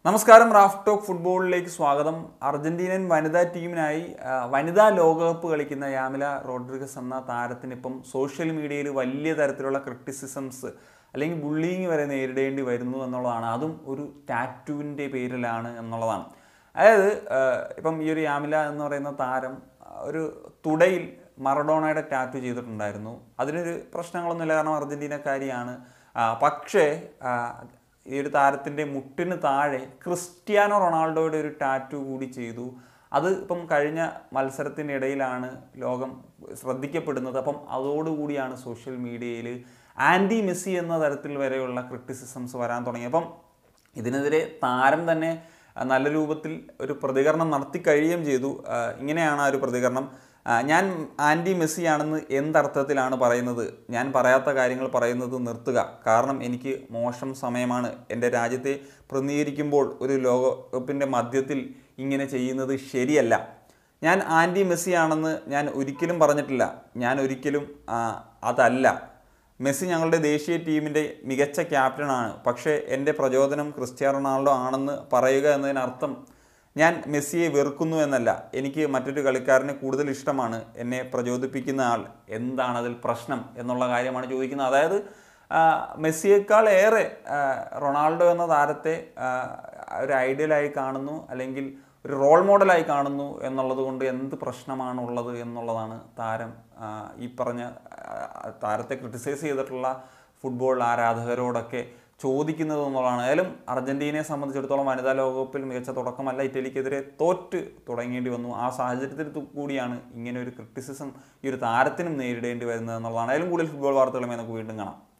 നമസ്കാരം Raf talk ഫുട്ബോളിലേക്ക് സ്വാഗതം. അർജന്റീനൻ വനിതാ ടീമിനായി വനിതാ ലോകകപ്പ് കളിക്കുന്ന യാമില റോഡ്രിഗസ് എന്ന താരത്തിനിപ്പം സോഷ്യൽ മീഡിയയിൽ വലിയ തരത്തിലുള്ള ക്രിറ്റിസിസംസ് അല്ലെങ്കിൽ ബുള്ളിങ് വരെ നേരിടേണ്ടി വരുന്നു എന്നുള്ളതാണ്. അതും ഒരു ടാറ്റുവിൻ്റെ പേരിലാണ് എന്നുള്ളതാണ്. അതായത് ഇപ്പം ഈ ഒരു യാമില എന്ന് പറയുന്ന താരം ഒരു തുടയിൽ മറഡോണയുടെ ടാറ്റു ചെയ്തിട്ടുണ്ടായിരുന്നു. അതിനൊരു പ്രശ്നങ്ങളൊന്നുമില്ല, കാരണം അർജന്റീനക്കാരിയാണ്. പക്ഷേ ഈ ഒരു താരത്തിൻ്റെ മുട്ടിന് താഴെ ക്രിസ്ത്യാനോ റൊണാൾഡോയുടെ ഒരു ടാറ്റു കൂടി ചെയ്തു. അത് ഇപ്പം കഴിഞ്ഞ മത്സരത്തിനിടയിലാണ് ലോകം ശ്രദ്ധിക്കപ്പെടുന്നത്. അപ്പം അതോടുകൂടിയാണ് സോഷ്യൽ മീഡിയയിൽ ആൻറ്റി മെസ്സി എന്ന തരത്തിൽ വരെയുള്ള ക്രിറ്റിസിസംസ് വരാൻ തുടങ്ങി. അപ്പം ഇതിനെതിരെ താരം തന്നെ നല്ല രൂപത്തിൽ ഒരു പ്രതികരണം നടത്തി കഴിയുകയും ചെയ്തു. ഇങ്ങനെയാണ് ആ ഒരു പ്രതികരണം: ഞാൻ ആൻറ്റി മെസ്സിയാണെന്ന് എന്തർത്ഥത്തിലാണ് പറയുന്നത്? ഞാൻ പറയാത്ത കാര്യങ്ങൾ പറയുന്നത് നിർത്തുക. കാരണം എനിക്ക് മോശം സമയമാണ്. എൻ്റെ രാജ്യത്തെ പ്രതിനിധീകരിക്കുമ്പോൾ ഒരു ലോകകപ്പിൻ്റെ മധ്യത്തിൽ ഇങ്ങനെ ചെയ്യുന്നത് ശരിയല്ല. ഞാൻ ആൻറ്റി മെസ്സിയാണെന്ന് ഞാൻ ഒരിക്കലും പറഞ്ഞിട്ടില്ല. ഞാൻ ഒരിക്കലും അതല്ല. മെസ്സി ഞങ്ങളുടെ ദേശീയ ടീമിൻ്റെ മികച്ച ക്യാപ്റ്റനാണ്. പക്ഷേ എൻ്റെ പ്രചോദനം ക്രിസ്ത്യാനോ റൊണാൾഡോ ആണെന്ന് പറയുക എന്നതിനർത്ഥം ഞാൻ മെസ്സിയെ വെറുക്കുന്നു എന്നല്ല. എനിക്ക് മറ്റൊരു കളിക്കാരനെ കൂടുതൽ ഇഷ്ടമാണ്. എന്നെ പ്രചോദിപ്പിക്കുന്ന ആൾ. എന്താണ് അതിൽ പ്രശ്നം എന്നുള്ള കാര്യമാണ് ചോദിക്കുന്നത്. അതായത് മെസ്സിയേക്കാൾ ഏറെ റൊണാൾഡോ എന്ന താരത്തെ ഒരു ഐഡിയലായി കാണുന്നു, അല്ലെങ്കിൽ ഒരു റോൾ മോഡലായി കാണുന്നു എന്നുള്ളത് കൊണ്ട് എന്ത് പ്രശ്നമാണുള്ളത് എന്നുള്ളതാണ് താരം ഈ പറഞ്ഞ താരത്തെ ക്രിട്ടിസൈസ് ചെയ്തിട്ടുള്ള ഫുട്ബോൾ ആരാധകരോടൊക്കെ ചോദിക്കുന്നത് എന്നുള്ളതാണ്. ഏതായാലും അർജന്റീനയെ സംബന്ധിച്ചിടത്തോളം വനിതാ ലോകകപ്പിൽ മികച്ച തുടക്കമല്ല. ഇറ്റലിക്കെതിരെ തോറ്റ് തുടങ്ങേണ്ടി വന്നു. ആ സാഹചര്യത്തിൽ കൂടിയാണ് ഇങ്ങനെ ഒരു ക്രിറ്റിസിസം ഈ ഒരു താരത്തിനും നേരിടേണ്ടി വരുന്നത് എന്നുള്ളതാണ്. ഏതായാലും കൂടുതൽ ഫുട്ബോൾ വാർത്തകളുമായി നമുക്ക് വീണ്ടും കാണാം.